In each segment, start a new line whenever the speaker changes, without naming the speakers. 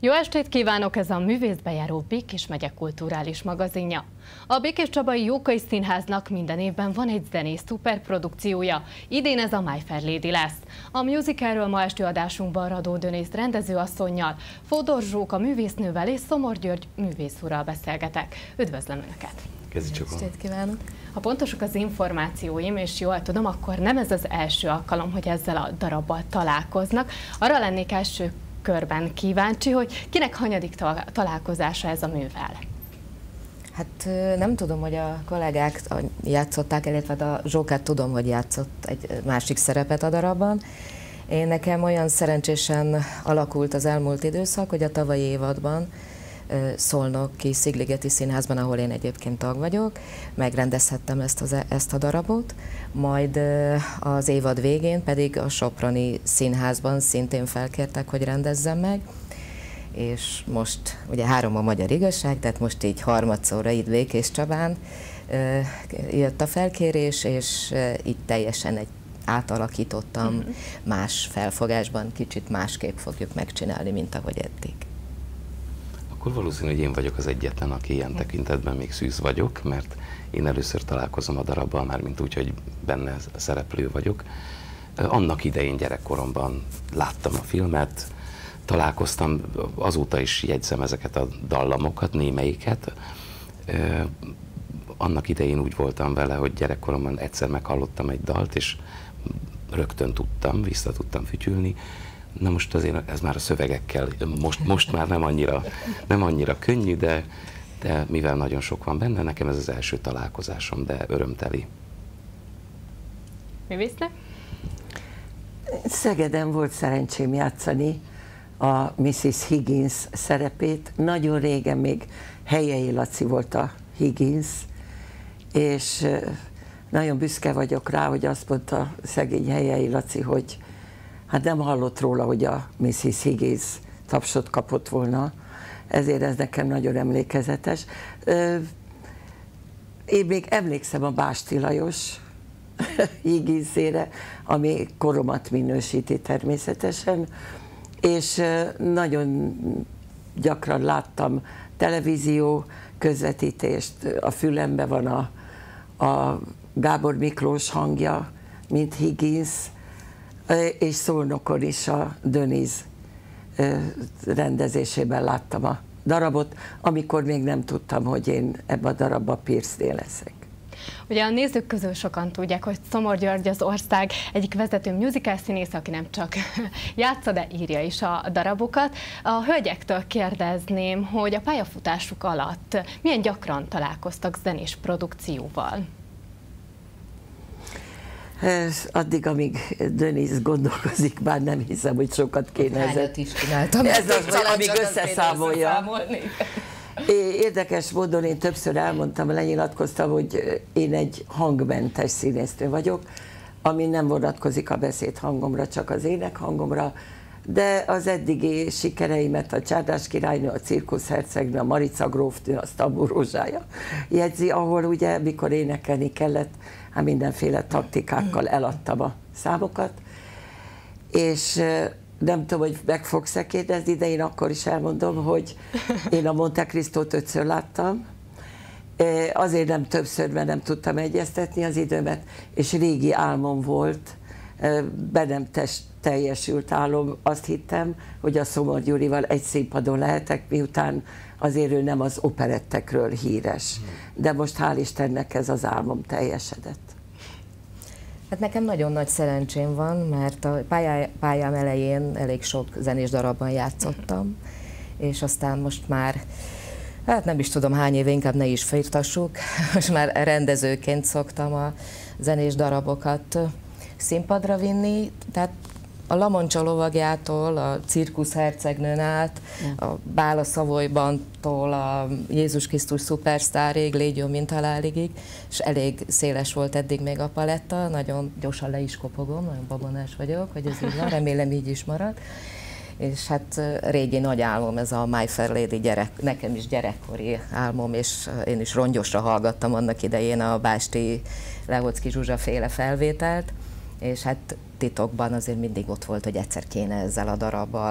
Jó estét kívánok, ez a Művészbejáró Békés megye kulturális magazinja. A Békéscsabai Jókai Színháznak minden évben van egy zenész szuperprodukciója. Idén ez a My Fair Lady lesz. A musicalről ma esti adásunkban Radó Dönész rendezőasszonnyal, Fodor Zsóka művésznővel és Szomor György művészúrral beszélgetek. Üdvözlöm Önöket!
Estét kívánok!
Ha pontosak az információim, és jól tudom, akkor nem ez az első alkalom, hogy ezzel a darabbal találkoznak. Arra lennék első körben kíváncsi, hogy kinek hanyadik találkozása ez a művel?
Hát nem tudom, hogy a kollégák játszották, illetve a Zsókát tudom, hogy játszott egy másik szerepet a darabban. Nekem olyan szerencsésen alakult az elmúlt időszak, hogy a tavalyi évadban Szolnoki Szigligeti Színházban, ahol én egyébként tag vagyok, megrendezhettem ezt a darabot, majd az évad végén pedig a Soproni Színházban szintén felkértek, hogy rendezzem meg, és most ugye 3 a magyar igazság, tehát most így harmadszorra itt Békéscsabán jött a felkérés, és így teljesen átalakítottam más felfogásban, kicsit másképp fogjuk megcsinálni, mint ahogy eddig.
Akkor valószínű, hogy én vagyok az egyetlen, aki ilyen tekintetben még szűz vagyok, mert én először találkozom a darabbal, mármint úgy, hogy benne szereplő vagyok. Annak idején gyerekkoromban láttam a filmet, találkoztam, azóta is jegyzem ezeket a dallamokat, némelyiket. Annak idején úgy voltam vele, hogy gyerekkoromban egyszer meghallottam egy dalt, és rögtön tudtam, vissza tudtam fütyülni. Na most azért ez már a szövegekkel, most már nem annyira könnyű, de mivel nagyon sok van benne, nekem ez az első találkozásom, de örömteli.
Művésznek?
Szegeden volt szerencsém játszani a Mrs. Higgins szerepét. Nagyon régen még Helyei Laci volt a Higgins, és nagyon büszke vagyok rá, hogy azt mondta szegény Helyei Laci, hogy hát nem hallott róla, hogy a Mrs. Higgins tapsot kapott volna, ezért ez nekem nagyon emlékezetes. Én még emlékszem a Básti Lajos Higginsére, ami koromat minősíti természetesen, és nagyon gyakran láttam televízió közvetítést, a fülembe van a Gábor Miklós hangja, mint Higgins, és Szolnokon is a Dönész rendezésében láttam a darabot, amikor még nem tudtam, hogy én ebben a darabban Pierce-nél leszek.
Ugye a nézők közül sokan tudják, hogy Szomor György az ország egyik vezető musical színész, aki nem csak játsza, de írja is a darabokat. A hölgyektől kérdezném, hogy a pályafutásuk alatt milyen gyakran találkoztak zenés produkcióval?
Addig, amíg Dönész gondolkozik, már nem hiszem, hogy sokat kéne
Hányat is csináltam.
Ez az, amíg összeszámolja. Érdekes módon én többször elmondtam, lenyilatkoztam, hogy én egy hangmentes színésznő vagyok, ami nem vonatkozik a beszédhangomra, csak az énekhangomra, de az eddigi sikereimet a Csárdás királynő, a cirkuszhercegnő, a Marica grófnő, a Stambul Rózsája jegyzi, ahol ugye, mikor énekelni kellett, hát mindenféle taktikákkal eladtam a számokat, és nem tudom, hogy meg fogsz-e kérdezni, de én akkor is elmondom, hogy én a Monte Cristót 5-ször láttam, azért nem többször, mert nem tudtam egyeztetni az időmet, és régi álmom volt, be nem teljesült álom, azt hittem, hogy a Szomor Gyurival egy színpadon lehetek, miután azért ő nem az operettekről híres. De most hál' Istennek ez az álmom teljesedett.
Hát nekem nagyon nagy szerencsém van, mert a pályám elején elég sok zenés darabban játszottam, és aztán most már, hát nem is tudom hány éve, inkább ne is firtassuk, most már rendezőként szoktam a zenés darabokat színpadra vinni, tehát a Lamanca lovagjától, a cirkuszhercegnőn át, a Bála Szavolyban-tól a Jézus Krisztus szupersztárig, Légyó mint haláligig, és elég széles volt eddig még a paletta, nagyon gyorsan le is kopogom, nagyon babonás vagyok, hogy ez így van, remélem így is marad. És hát régi nagy álmom ez a My Fair Lady, nekem is gyerekkori álmom, és én is rongyosra hallgattam annak idején a Básti Lehoczky Zsuzsa féle felvételt, és hát titokban azért mindig ott volt, hogy egyszer kéne ezzel a darabbal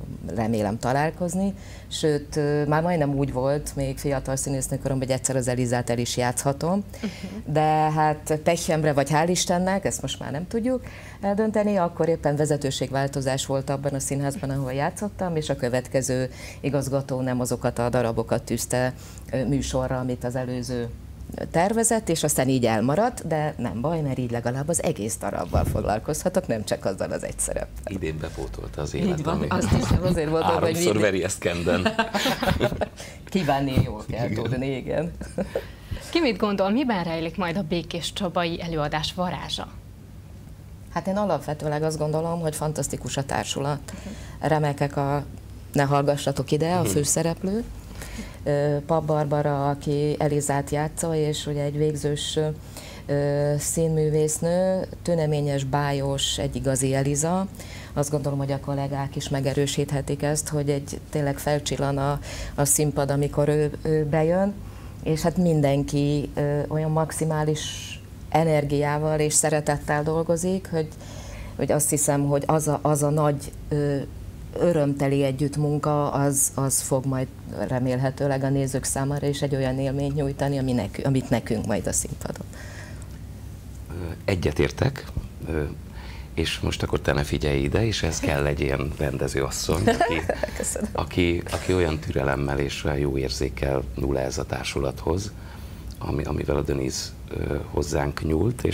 remélem találkozni, sőt, már majdnem úgy volt, még fiatal színésznőkoromban, hogy egyszer az Elizát el is játszhatom, de hát pehjemre, vagy hál' Istennek, ezt most már nem tudjuk eldönteni, akkor éppen vezetőségváltozás volt abban a színházban, ahol játszottam, és a következő igazgató nem azokat a darabokat tűzte műsorra, amit az előző tervezett, és aztán így elmaradt, de nem baj, mert így legalább az egész darabbal foglalkozhatok, nem csak azzal az egy szereppel.
Idén bepótolta az élet,
így van,
ami
azt hiszem, azért voltam, hogy
háromszor veri ezt kenden.
Kívánni jól kell tudni, igen.
Ki mit gondol, miben rejlik majd a Békés Csabai előadás varázsa?
Hát én alapvetőleg azt gondolom, hogy fantasztikus a társulat. Remekek ne hallgassatok ide, a főszereplő, Papp Barbara, aki Elizát játsza, és ugye egy végzős színművésznő, tüneményes, bájos, egy igazi Eliza. Azt gondolom, hogy a kollégák is megerősíthetik ezt, hogy tényleg felcsillan a színpad, amikor ő bejön, és hát mindenki olyan maximális energiával és szeretettel dolgozik, hogy azt hiszem, hogy az a nagy örömteli együttmunka, az fog majd remélhetőleg a nézők számára is egy olyan élményt nyújtani, amit nekünk majd a színpadon.
Egyetértek, és most akkor te ne figyelj ide, és ez kell egy ilyen rendezőasszony, aki olyan türelemmel és olyan jó érzékkel nyúl ez a társulathoz, amivel a Denise hozzánk nyúlt,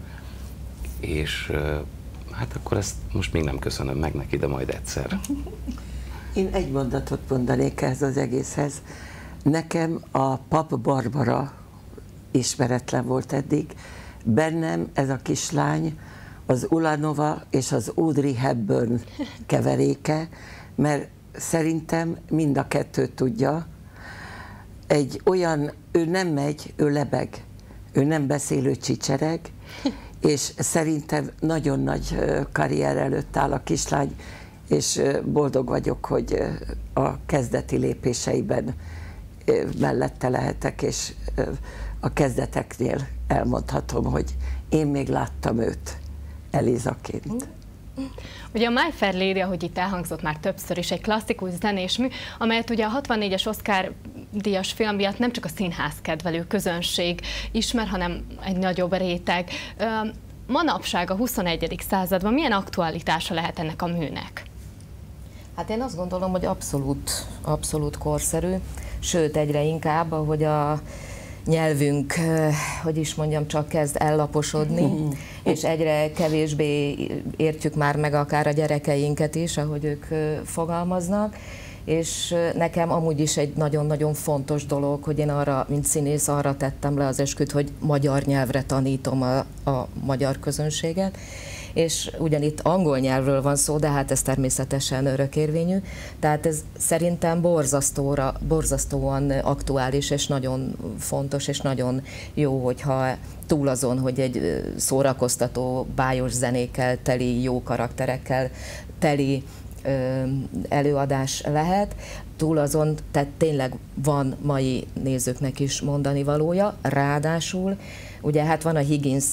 és hát akkor ezt most még nem köszönöm meg neki, de majd egyszer.
Én egy mondatot mondanék ehhez az egészhez. Nekem a Papp Barbara ismeretlen volt eddig. Bennem ez a kislány az Ulanova és az Audrey Hepburn keveréke, mert szerintem mind a kettőt tudja. Egy olyan, ő nem megy, ő lebeg, ő nem beszélő csicsereg, és szerintem nagyon nagy karrier előtt áll a kislány, és boldog vagyok, hogy a kezdeti lépéseiben mellette lehetek, és a kezdeteknél elmondhatom, hogy én még láttam őt Elizaként.
Ugye a My Fair Lady, ahogy itt elhangzott már többször is, egy klasszikus zenésmű, amelyet ugye a 64-es Oscar díjas film miatt nem csak a színház kedvelő közönség ismer, hanem egy nagyobb réteg. Manapság a 21. században milyen aktualitása lehet ennek a műnek?
Hát én azt gondolom, hogy abszolút korszerű, sőt egyre inkább, ahogy a nyelvünk, hogy is mondjam, csak kezd ellaposodni, és egyre kevésbé értjük már meg akár a gyerekeinket is, ahogy ők fogalmaznak, és nekem amúgy is egy nagyon-nagyon fontos dolog, hogy én arra, mint színész, arra tettem le az esküt, hogy magyar nyelvre tanítom a magyar közönséget, és ugyanitt angol nyelvről van szó, de hát ez természetesen örökérvényű, tehát ez szerintem borzasztóan aktuális, és nagyon fontos, és nagyon jó, hogyha túl azon, hogy egy szórakoztató, bájos zenékkel teli, jó karakterekkel teli előadás lehet, túl azon, tehát tényleg van mai nézőknek is mondani valója, ráadásul, ugye hát van a Higgins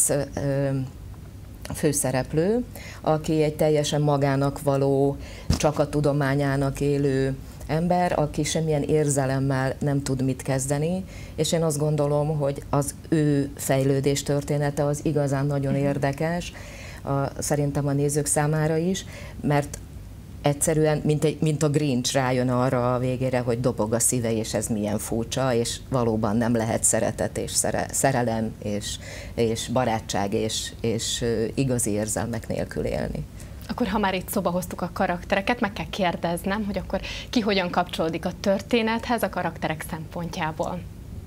főszereplő, aki egy teljesen magának való, csak a tudományának élő ember, aki semmilyen érzelemmel nem tud mit kezdeni, és én azt gondolom, hogy az ő fejlődés története az igazán nagyon érdekes, szerintem a nézők számára is, mert egyszerűen, mint a Grinch rájön arra a végére, hogy dobog a szíve, és ez milyen furcsa, és valóban nem lehet szeretet, és szerelem, és barátság, és igazi érzelmek nélkül élni.
Akkor ha már itt szóba hoztuk a karaktereket, meg kell kérdeznem, hogy akkor ki hogyan kapcsolódik a történethez a karakterek szempontjából?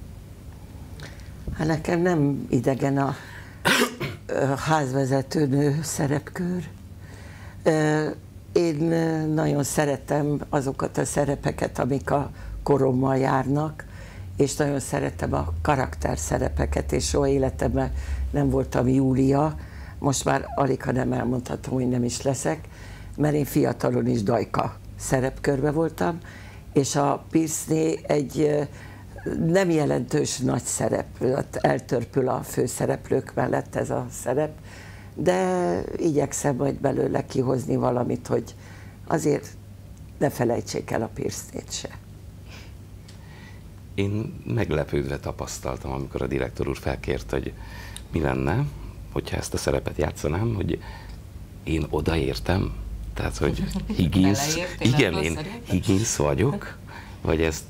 Hát nekem nem idegen a házvezetőnő szerepkör. Én nagyon szeretem azokat a szerepeket, amik a korommal járnak, és nagyon szeretem a karakterszerepeket, és soha életemben nem voltam Júlia, most már aligha nem elmondhatom, hogy nem is leszek, mert én fiatalon is Dajka szerepkörbe voltam, és a Pierce-nél egy nem jelentős nagy szerep, eltörpül a főszereplők mellett ez a szerep, de igyekszem majd belőle kihozni valamit, hogy azért ne felejtsék el a Pirsnét se.
Én meglepődve tapasztaltam, amikor a direktor úr felkért, hogy mi lenne, hogyha ezt a szerepet játszanám, hogy én odaértem, tehát, hogy Higgins, igen, én Higgins vagyok, vagy ezt,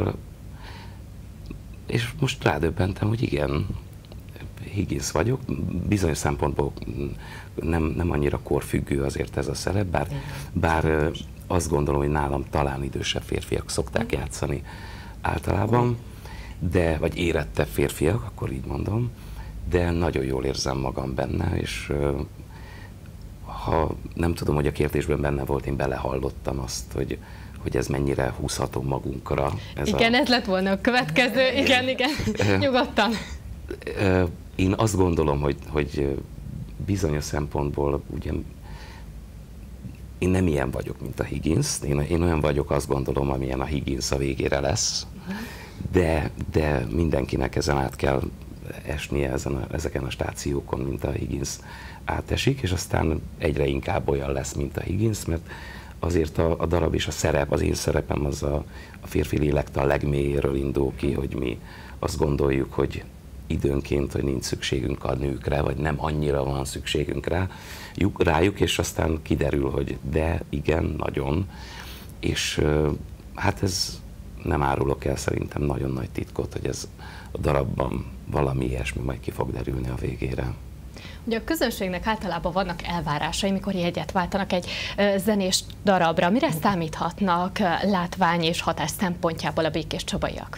és most rádöbbentem, hogy igen, Higgins vagyok, bizonyos szempontból nem annyira korfüggő azért ez a szerep, bár azt gondolom, hogy nálam talán idősebb férfiak szokták játszani általában, vagy érettebb férfiak, akkor így mondom, de nagyon jól érzem magam benne, és ha nem tudom, hogy a kérdésben benne volt, én belehallottam azt, hogy ez mennyire húzható magunkra.
Ez lett volna a következő, igen, nyugodtan.
Én azt gondolom, hogy bizonyos szempontból ugye én nem ilyen vagyok, mint a Higgins. Én olyan vagyok, azt gondolom, amilyen a Higgins a végére lesz, de mindenkinek ezen át kell esnie ezeken a stációkon, mint a Higgins átesik, és aztán egyre inkább olyan lesz, mint a Higgins, mert azért a darab és a szerep, az én szerepem az a férfi lélektan legmélyéről indul ki, hogy mi azt gondoljuk, hogy időnként, hogy nincs szükségünk a nőkre, vagy nem annyira van szükségünk rájuk, és aztán kiderül, hogy de igen, nagyon, és hát ez nem árulok el szerintem nagyon nagy titkot, hogy ez a darabban valami ilyesmi majd ki fog derülni a végére.
Ugye a közönségnek általában vannak elvárásai, mikor jegyet váltanak egy zenés darabra. Mire számíthatnak látvány és hatás szempontjából a Békés Csabaiak?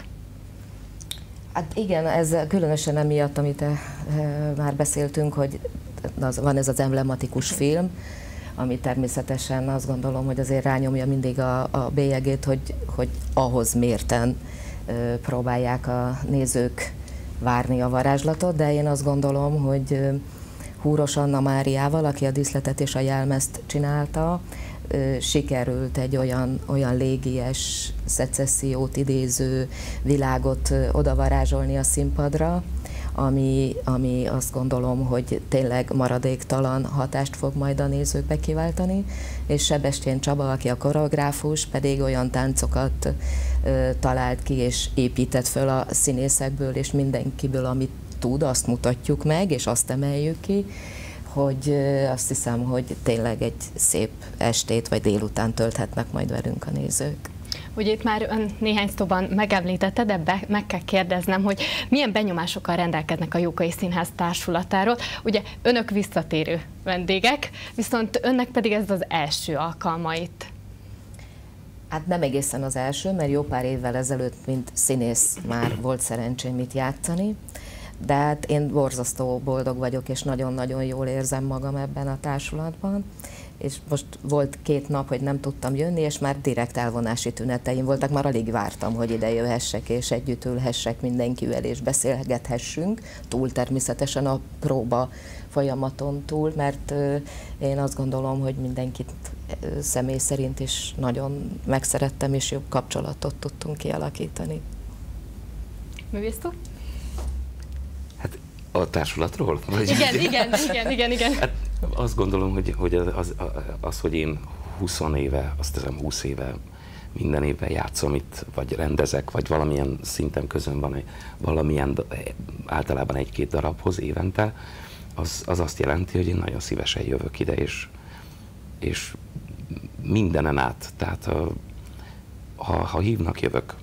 Hát igen, ez különösen emiatt, amit már beszéltünk, hogy van ez az emblematikus film, ami természetesen azt gondolom, hogy azért rányomja mindig a bélyegét, hogy ahhoz mérten próbálják a nézők várni a varázslatot, de én azt gondolom, hogy Húros Anna Máriával, aki a díszletet és a jelmezt csinálta, sikerült egy olyan légies, szecessziót idéző világot odavarázsolni a színpadra, ami azt gondolom, hogy tényleg maradéktalan hatást fog majd a nézőkbe kiváltani, és Sebestyén Csaba, aki a koreográfus, pedig olyan táncokat talált ki és épített föl a színészekből és mindenkiből, amit tud, azt mutatjuk meg, és azt emeljük ki, hogy azt hiszem, hogy tényleg egy szép estét vagy délután tölthetnek majd velünk a nézők.
Ugye itt már ön néhány szóban megemlítette, de meg kell kérdeznem, hogy milyen benyomásokkal rendelkeznek a Jókai Színház társulatáról. Ugye önök visszatérő vendégek, viszont önnek pedig ez az első alkalma itt.
Hát nem egészen az első, mert jó pár évvel ezelőtt, mint színész már volt szerencsém itt játszani, de hát én borzasztó boldog vagyok, és nagyon-nagyon jól érzem magam ebben a társulatban. És most volt 2 nap, hogy nem tudtam jönni, és már direkt elvonási tüneteim voltak, már alig vártam, hogy ide jöhessek, és együtt ülhessek mindenkivel, és beszélgethessünk, túl természetesen a próba folyamaton túl, mert én azt gondolom, hogy mindenkit személy szerint is nagyon megszerettem, és jobb kapcsolatot tudtunk kialakítani.
Művész úr?
Hát a társulatról?
Igen.
Hát azt gondolom, hogy az, hogy én 20 éve, azt hiszem 20 éve minden évben játszom itt, vagy rendezek, vagy valamilyen szinten közön van valamilyen, általában 1-2 darabhoz évente, az azt jelenti, hogy én nagyon szívesen jövök ide, és mindenen át. Tehát ha hívnak, jövök.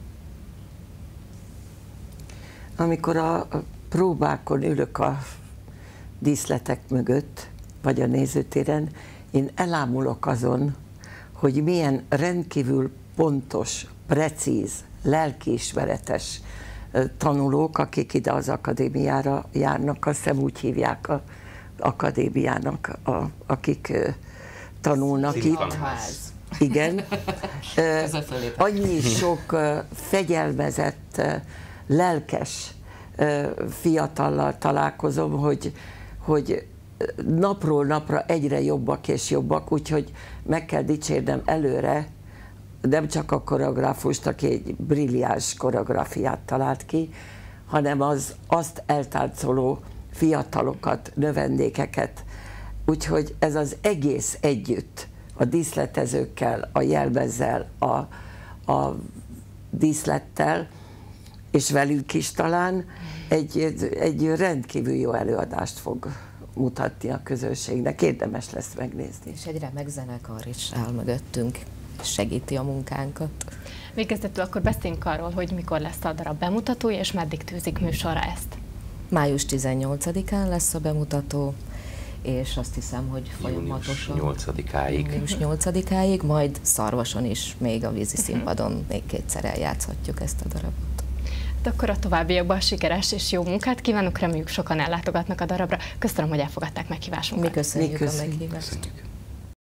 Amikor a próbákon ülök a díszletek mögött, vagy a nézőtéren, én elámulok azon, hogy milyen rendkívül pontos, precíz, lelkiismeretes tanulók, akik ide az akadémiára járnak, azt hiszem úgy hívják az akadémiának, akik tanulnak itt. Igen. Annyi sok fegyelmezett, lelkes fiatallal találkozom, hogy napról napra egyre jobbak és jobbak, úgyhogy meg kell dicsérnem előre, nem csak a koreográfust, aki egy brilliáns koreográfiát talált ki, hanem azt eltáncoló fiatalokat, növendékeket. Úgyhogy ez az egész együtt a díszletezőkkel, a jelmezzel, a díszlettel, és velük is talán egy rendkívül jó előadást fog mutatni a közönségnek. Érdemes lesz megnézni.
És egy remek zenekar is áll mögöttünk, segíti a munkánkat.
Végezetül akkor beszéljünk arról, hogy mikor lesz a darab bemutatója, és meddig tűzik műsorra ezt.
Május 18-án lesz a bemutató, és azt hiszem, hogy folyamatosan.
Június 8-áig.
Június 8-áig, majd Szarvason is, még a vízi színpadon még kétszer eljátszhatjuk ezt a darabot.
De akkor a továbbiakban sikeres és jó munkát kívánok, reméljük sokan ellátogatnak a darabra. Köszönöm, hogy elfogadták meghívásunkat.
Mi köszönjük a meghívást.
Köszönjük.